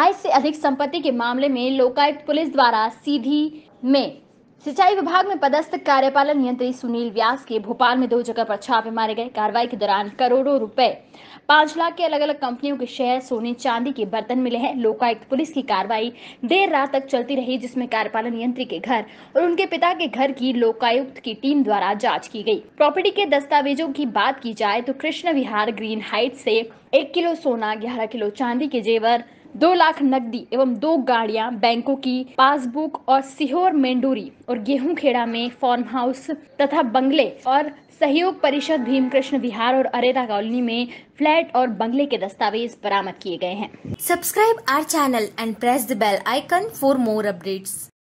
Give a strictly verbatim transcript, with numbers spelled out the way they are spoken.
ढाई से अधिक संपत्ति के मामले में लोकायुक्त पुलिस द्वारा सीधी में सिंचाई विभाग में पदस्थ कार्यपालन यंत्री सुनील व्यास के भोपाल में दो जगह पर छापे मारे गए। कार्रवाई के दौरान करोड़ों रुपए, पांच लाख के अलग अलग कंपनियों के शेयर, सोने चांदी के बर्तन मिले हैं। लोकायुक्त पुलिस की कार्रवाई देर रात तक चलती रही, जिसमें कार्यपालन यंत्री के घर और उनके पिता के घर की लोकायुक्त की टीम द्वारा जांच की गई। प्रॉपर्टी के दस्तावेजों की बात की जाए तो कृष्ण विहार ग्रीन हाइट से एक किलो सोना, ग्यारह किलो चांदी के जेवर, दो लाख नकदी एवं दो गाड़ियां, बैंकों की पासबुक और सीहोर मेंडूरी और गेहूं खेड़ा में फार्म हाउस तथा बंगले और सहयोग परिषद भीमकृष्ण विहार और अरेरा कॉलोनी में फ्लैट और बंगले के दस्तावेज बरामद किए गए हैं। Subscribe our channel and press the bell icon for more updates.